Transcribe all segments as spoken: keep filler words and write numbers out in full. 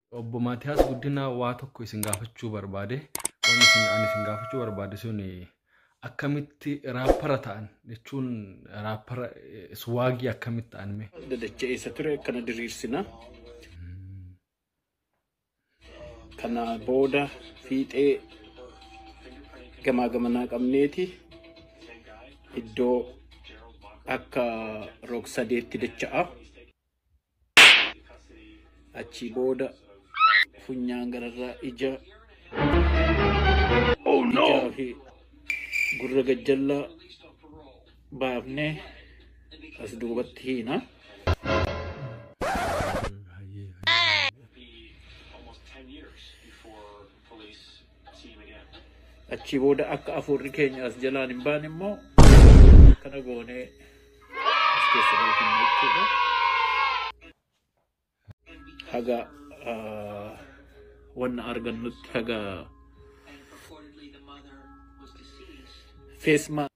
Obbo Maatiyaas Guddinaa waa tokko isin gaafachuu barbaade. Waan isin ani isin gaafachuu barbaade sun akkamitti raappara ta'an jechuun raappara swaagii akkamitti ta'an mee? Dadachee isa ture kana diriirsina. Kana booda fiixee gamaa gamanaa qabneeti iddoo akka roog sadeetti dacha'a. Achi booda funyaan gararraa ija oh no fi gurra gajjallaa baafnee as duubatti hiina. Achi booda akka afurri keenya as jalaan hin baane immoo kana goonee as keessa galfannee jechuudha. Haga wanna argannutti haga face mask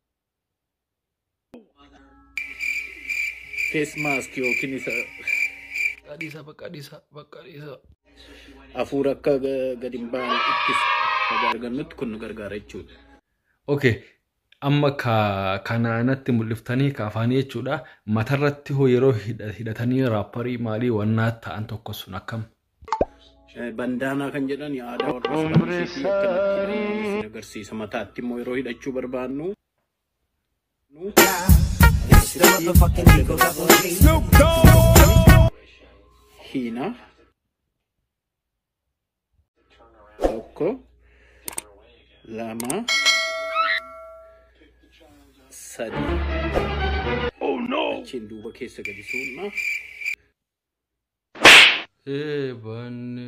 face mask yookiin isa Qadisa baqadisa baqadisa afuura akka gadi hin baane ittisa haga argannutti kun nu gargaara jechuudha. Okay. Amma ka kanaanatti mul'iftanii kaafaanii jechuudha. Matarratti hoo yeroo hidhatanii raapparii maalii wannaa ta'an tokko sun akkam? Bandaanaa kan jedhan aadaa warra Ispaanish agarsiisa. Mataatti immoo yeroo hidhachuu barbaannu hiina tokko lama sadi. Oh no! Achiin duuba keessa gadi suunna. Eh banne.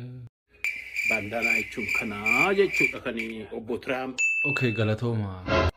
Bandaanaa jechuun kanaa jechuudha kan obbo Trump. Okay, galatooma.